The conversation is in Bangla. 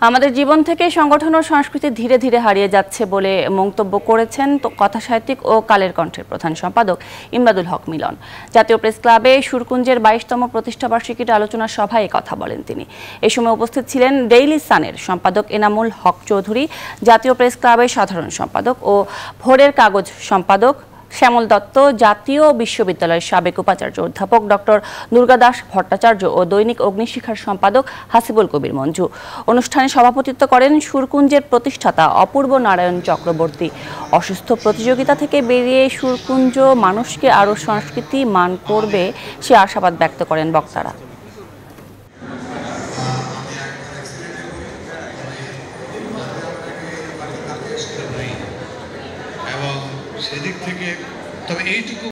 আমাদের জীবন থেকে সংগঠন ও সংস্কৃতি ধীরে ধীরে হারিয়ে যাচ্ছে বলে মন্তব্য করেছেন কথাসাহিত্যিক ও কালের কণ্ঠের প্রধান সম্পাদক ইমদাদুল হক মিলন। জাতীয় প্রেস ক্লাবে সুরকুঞ্জের 22তম প্রতিষ্ঠাবার্ষিকীর আলোচনা সভায় কথা বলেন তিনি। এ সময় উপস্থিত ছিলেন ডেইলি সানের সম্পাদক এনামুল হক চৌধুরী, জাতীয় প্রেস ক্লাবের সাধারণ সম্পাদক ও ভোরের কাগজ সম্পাদক শ্যামল দত্ত, জাতীয় বিশ্ববিদ্যালয়ের সাবেক উপাচার্য অধ্যাপক ডক্টর দুর্গাদাস ভট্টাচার্য ও দৈনিক অগ্নিশিখার সম্পাদক হাসিবুল কবির মঞ্জু। অনুষ্ঠানে সভাপতিত্ব করেন সুরকুঞ্জের প্রতিষ্ঠাতা অপূর্ব নারায়ণ চক্রবর্তী। অসুস্থ প্রতিযোগিতা থেকে বেরিয়ে সুরকুঞ্জ মানুষকে আরও সংস্কৃতি মান করবে সে আশাবাদ ব্যক্ত করেন বক্তারা। সেদিক থেকে তবে এইটুকু